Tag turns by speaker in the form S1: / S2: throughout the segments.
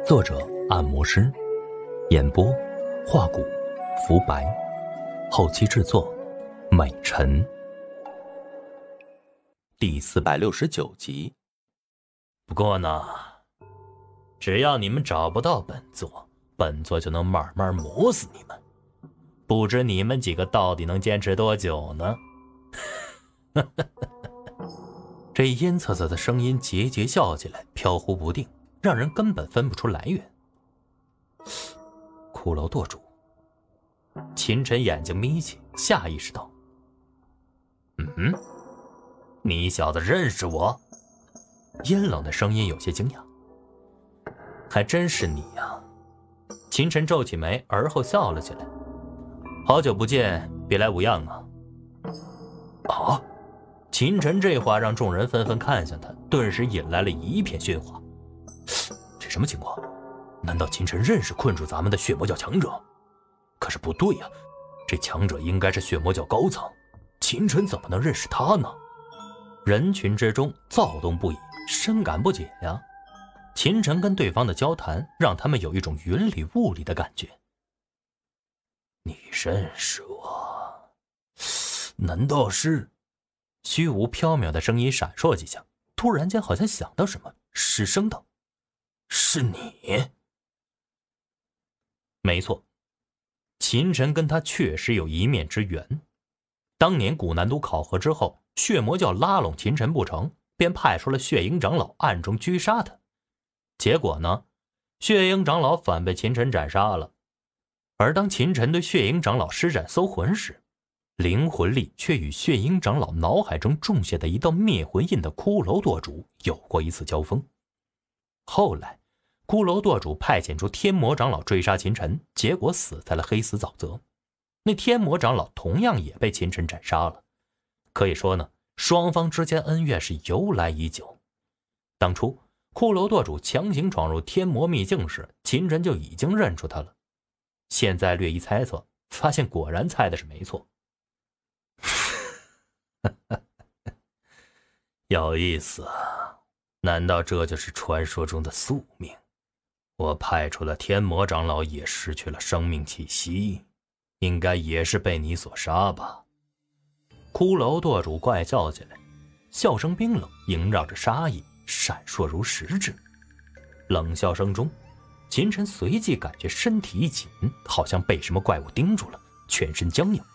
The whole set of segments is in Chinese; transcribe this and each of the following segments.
S1: 作者按摩师，演播画骨浮白，后期制作美晨。第469集。不过呢，只要你们找不到本座，本座就能慢慢磨死你们。不知你们几个到底能坚持多久呢？这阴恻恻的声音节节笑起来，飘忽不定，让人根本分不出来源。骷髅舵主，秦晨眼睛眯起，下意识道：“你小子认识我？”阴冷的声音有些惊讶。还真是你呀！秦晨皱起眉，而后笑了起来。好久不见，别来无恙啊！啊！秦晨这话让众人纷纷看向他，顿时引来了一片喧哗。这什么情况？难道秦晨认识困住咱们的血魔教强者？可是不对呀，这强者应该是血魔教高层，秦晨怎么能认识他呢？人群之中躁动不已，深感不解呀。秦晨跟对方的交谈让他们有一种云里雾里的感觉。你认识我？难道是……虚无缥缈的声音闪烁几下，突然间好像想到什么，失声道：“是你？”没错，秦晨跟他确实有一面之缘。当年古南都考核之后，血魔教拉拢秦晨不成，便派出了血鹰长老暗中狙杀他。结果呢，血鹰长老反被秦晨斩杀了。而当秦晨对血鹰长老施展搜魂时，灵魂力却与血鹰长老脑海中种下的一道灭魂印的骷髅舵主有过一次交锋。后来骷髅舵主派遣出天魔长老追杀秦晨，结果死在了黑死沼泽。那天魔长老同样也被秦晨斩杀了。可以说呢，双方之间恩怨是由来已久。当初骷髅舵主强行闯入天魔秘境时，秦晨就已经认出他了。现在略一猜测，发现果然猜的是没错。有意思啊，难道这就是传说中的宿命？我派出的天魔长老也失去了生命气息，应该也是被你所杀吧？骷髅舵主怪笑起来，笑声冰冷，萦绕着杀意，闪烁如实质。冷笑声中，秦晨随即感觉身体一紧，好像被什么怪物盯住了，全身僵硬。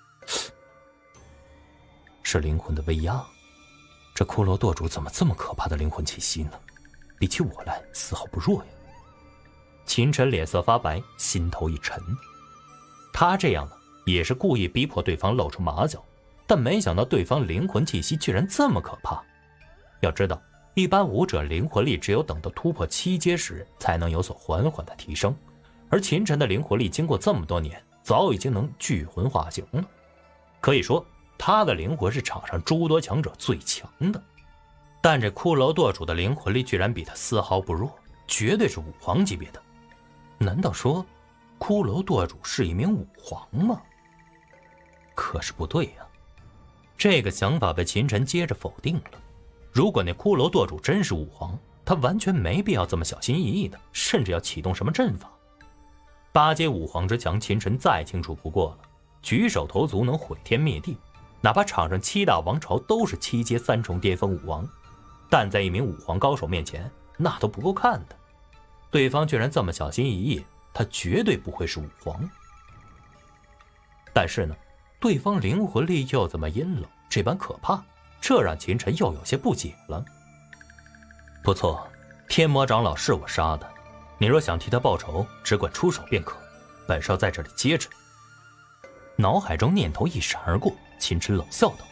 S1: 是灵魂的威压，这骷髅舵主怎么这么可怕的灵魂气息呢？比起我来丝毫不弱呀。秦晨脸色发白，心头一沉。他这样呢，也是故意逼迫对方露出马脚，但没想到对方灵魂气息居然这么可怕。要知道，一般武者灵魂力只有等到突破7阶时才能有所缓缓的提升，而秦晨的灵魂力经过这么多年，早已经能聚魂化形了。可以说他的灵魂是场上诸多强者最强的。但这骷髅舵主的灵魂力居然比他丝毫不弱，绝对是武皇级别的。难道说骷髅舵主是一名武皇吗？可是不对呀，这个想法被秦晨接着否定了。如果那骷髅舵主真是武皇，他完全没必要这么小心翼翼的，甚至要启动什么阵法。8阶武皇之强，秦晨再清楚不过了，举手投足能毁天灭地，哪怕场上7大王朝都是7阶3重巅峰武王，但在一名武皇高手面前，那都不够看的。对方居然这么小心翼翼，他绝对不会是武皇。但是呢，对方灵魂力又这么阴冷，这般可怕，这让秦晨又有些不解了。不错，天魔长老是我杀的，你若想替他报仇，只管出手便可，本少在这里接着。脑海中念头一闪而过，秦晨冷笑道：“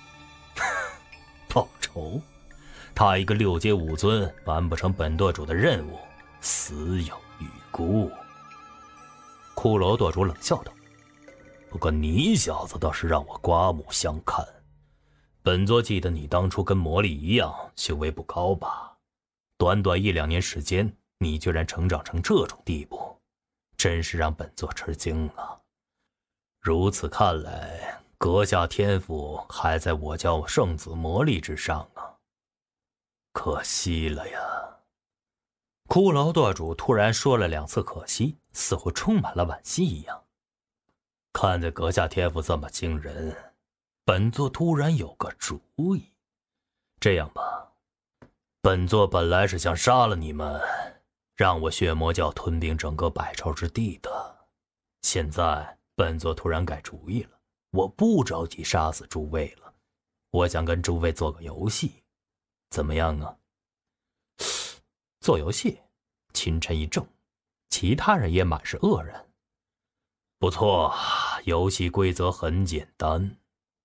S1: 报仇？他一个6阶武尊，完不成本舵主的任务，死有余辜。”骷髅舵主冷笑道：“不过你小子倒是让我刮目相看。本座记得你当初跟魔力一样，修为不高吧？短短1、2年时间，你居然成长成这种地步，真是让本座吃惊啊！如此看来，阁下天赋还在我教圣子魔力之上啊，可惜了呀。” 骷髅舵主突然说了2次可惜，似乎充满了惋惜一样。看在阁下天赋这么惊人，本座突然有个主意。这样吧，本座本来是想杀了你们，让我血魔教吞并整个百超之地的。现在本座突然改主意了，我不着急杀死诸位了，我想跟诸位做个游戏，怎么样啊？做游戏？秦晨一怔，其他人也满是愕然。不错，游戏规则很简单。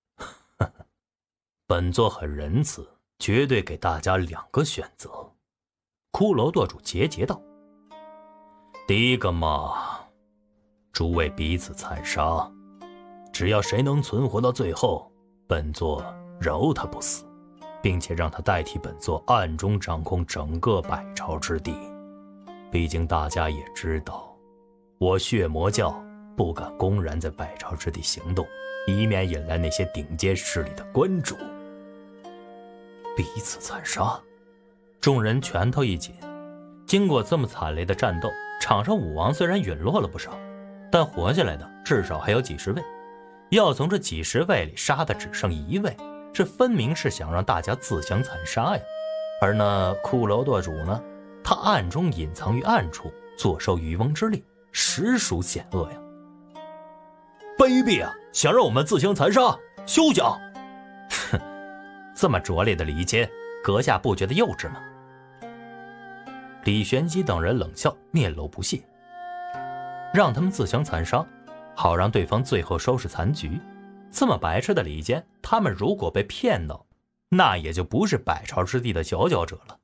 S1: 本座很仁慈，绝对给大家2个选择。骷髅舵主桀桀道：第一个嘛，诸位彼此残杀，只要谁能存活到最后，本座饶他不死，并且让他代替本座暗中掌控整个百超之地。毕竟大家也知道，我血魔教不敢公然在百超之地行动，以免引来那些顶尖势力的关注。彼此残杀，众人拳头一紧。经过这么惨烈的战斗，场上武王虽然陨落了不少，但活下来的至少还有几十位。要从这几十位里杀的只剩1位，这分明是想让大家自相残杀呀。而那骷髅舵主呢，他暗中隐藏于暗处，坐收渔翁之利，实属险恶呀。卑鄙啊！想让我们自相残杀，休想！哼，这么拙劣的离间，阁下不觉得幼稚吗？李玄机等人冷笑，面露不屑。让他们自相残杀，好让对方最后收拾残局。这么白痴的离间，他们如果被骗到，那也就不是百超之地的佼佼者了。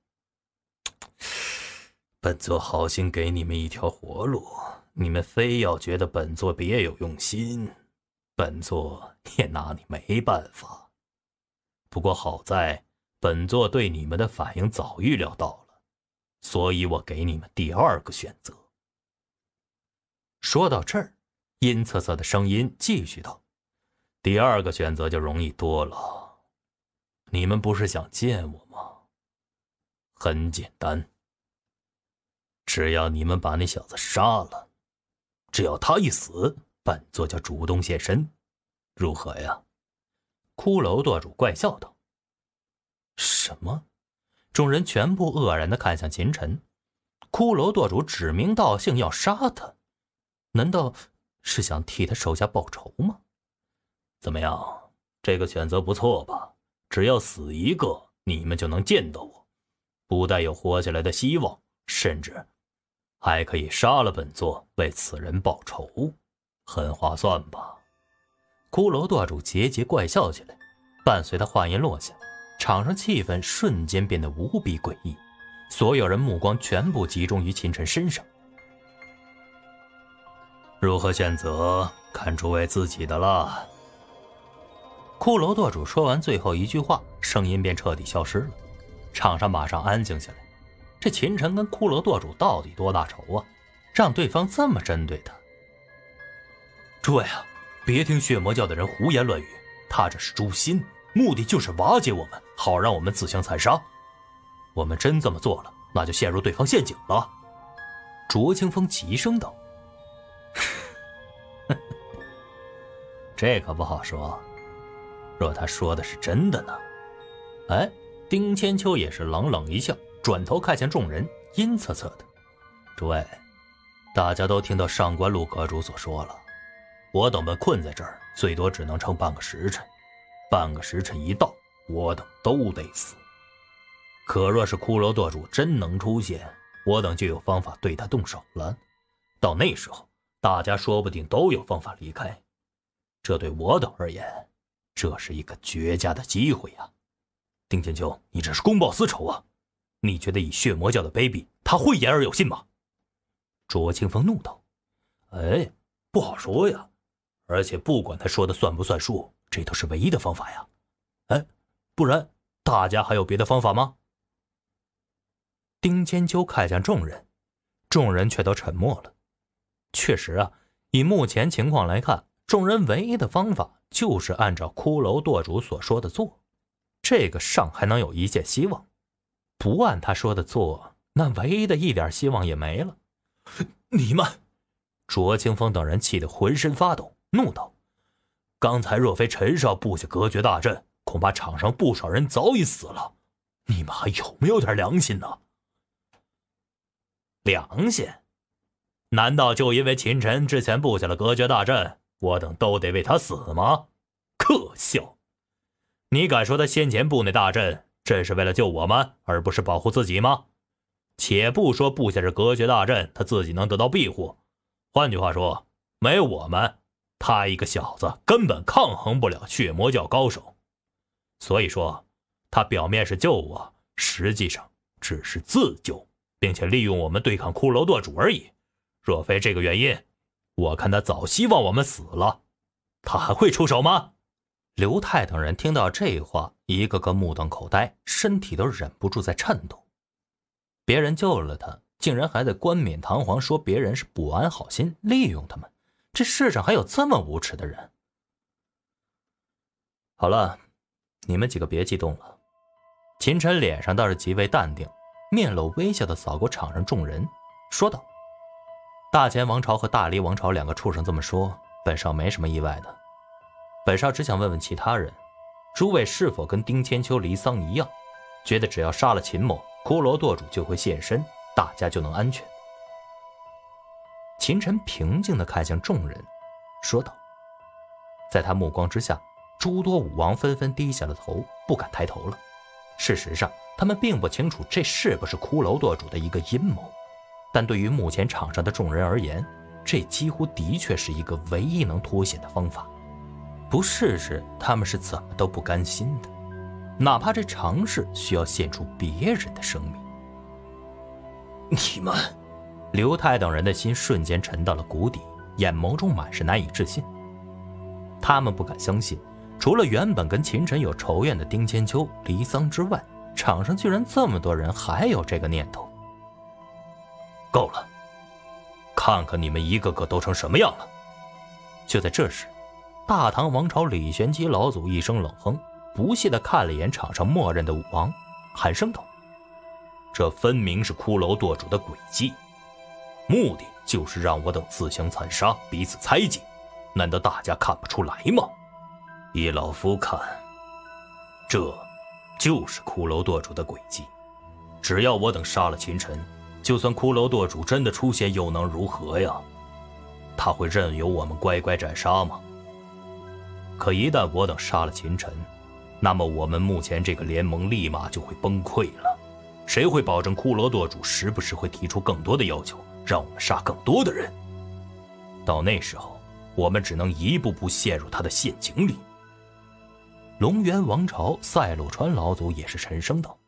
S1: 本座好心给你们一条活路，你们非要觉得本座别有用心，本座也拿你没办法。不过好在本座对你们的反应早预料到了，所以我给你们第2个选择。说到这儿，阴恻恻的声音继续道：第2个选择就容易多了。你们不是想见我吗？很简单，只要你们把那小子杀了，只要他一死，本座就主动现身，如何呀？骷髅舵主怪笑道。什么？众人全部愕然地看向秦晨。骷髅舵主指名道姓要杀他，难道是想替他手下报仇吗？怎么样，这个选择不错吧？只要死1个，你们就能见到我，不但有活下来的希望，甚至还可以杀了本座，为此人报仇，很划算吧？骷髅舵主桀桀怪笑起来，伴随他话音落下，场上气氛瞬间变得无比诡异，所有人目光全部集中于秦晨身上。如何选择，看诸位自己的了。骷髅舵主说完最后一句话，声音便彻底消失了，场上马上安静下来。这秦晨跟骷髅舵主到底多大仇啊，让对方这么针对他？诸位啊，别听血魔教的人胡言乱语，他这是诛心，目的就是瓦解我们，好让我们自相残杀。我们真这么做了，那就陷入对方陷阱了。卓清风急声道。这可不好说，若他说的是真的呢？哎，丁千秋也是冷冷一笑，转头看向众人，阴恻恻的：诸位，大家都听到上官路阁主所说了，我等被困在这儿，最多只能撑半个时辰，半个时辰一到，我等都得死。可若是骷髅舵主真能出现，我等就有方法对他动手了。到那时候，大家说不定都有方法离开。这对我等而言，这是一个绝佳的机会呀！丁千秋，你这是公报私仇啊！你觉得以血魔教的卑鄙，他会言而有信吗？卓清风怒道：哎，不好说呀，而且不管他说的算不算数，这都是唯一的方法呀。哎，不然大家还有别的方法吗？丁千秋看向众人，众人却都沉默了。确实啊，以目前情况来看，众人唯一的方法就是按照骷髅舵主所说的做，这个尚还能有一线希望。不按他说的做， 那唯一的一点希望也没了。你们！卓清风等人气得浑身发抖，怒道：刚才若非陈少布下隔绝大阵，恐怕场上不少人早已死了。你们还有没有点良心呢？良心？难道就因为秦晨之前布下了隔绝大阵，我等都得为他死吗？可笑！你敢说他先前布那大阵，真是为了救我们，而不是保护自己吗？且不说布下这隔绝大阵，他自己能得到庇护。换句话说，没有我们，他一个小子根本抗衡不了血魔教高手。所以说，他表面是救我，实际上只是自救，并且利用我们对抗骷髅舵主而已。若非这个原因，我看他早希望我们死了。他还会出手吗？刘泰等人听到这话，一个个目瞪口呆，身体都忍不住在颤抖。别人救了他，竟然还在冠冕堂皇说别人是不安好心，利用他们。这世上还有这么无耻的人？好了，你们几个别激动了。秦晨脸上倒是极为淡定，面露微笑地扫过场上众人，说道：大前王朝和大黎王朝两个畜生这么说，本少没什么意外的。本少只想问问其他人，诸位是否跟丁千秋、离桑一样，觉得只要杀了秦某，骷髅舵主就会现身，大家就能安全？秦晨平静地看向众人，说道。在他目光之下，诸多武王纷纷低下了头，不敢抬头了。事实上，他们并不清楚这是不是骷髅舵主的一个阴谋，但对于目前场上的众人而言，这几乎的确是一个唯一能脱险的方法。不试试，他们是怎么都不甘心的，哪怕这尝试需要献出别人的生命。你们！刘泰等人的心瞬间沉到了谷底，眼眸中满是难以置信。他们不敢相信，除了原本跟秦晨有仇怨的丁千秋、离桑之外，场上居然这么多人还有这个念头。够了，看看你们一个个都成什么样了！就在这时，大唐王朝李玄基老祖一声冷哼，不屑地看了一眼场上默认的武王，喊声道：这分明是骷髅舵主的诡计，目的就是让我等自相残杀，彼此猜忌，难道大家看不出来吗？依老夫看，这就是骷髅舵主的诡计。只要我等杀了秦晨，就算骷髅舵主真的出现，又能如何呀？他会任由我们乖乖斩杀吗？可一旦我等杀了秦晨，那么我们目前这个联盟立马就会崩溃了。谁会保证骷髅舵主时不时会提出更多的要求，让我们杀更多的人？到那时候，我们只能一步步陷入他的陷阱里。龙源王朝赛洛川老祖也是沉声道：